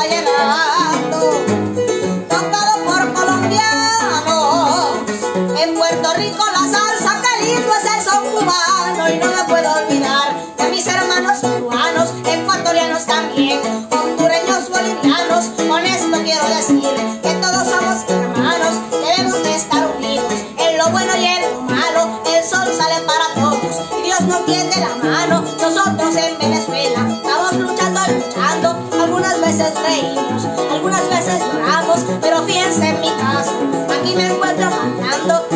va llegando, tocado por colombianos. En Puerto Rico la salsa, qué lindo es el son cubano. Y no me puedo olvidar de mis hermanos peruanos, ecuatorianos también, hondureños, bolivianos. Con esto quiero decir que todos somos hermanos, debemos de estar unidos en lo bueno y en lo malo. El sol sale para todos y Dios nos tiende la mano. Nosotros en Venezuela estamos luchando, algunas veces reímos, algunas veces lloramos, pero fíjense en mi caso, aquí me encuentro cantando.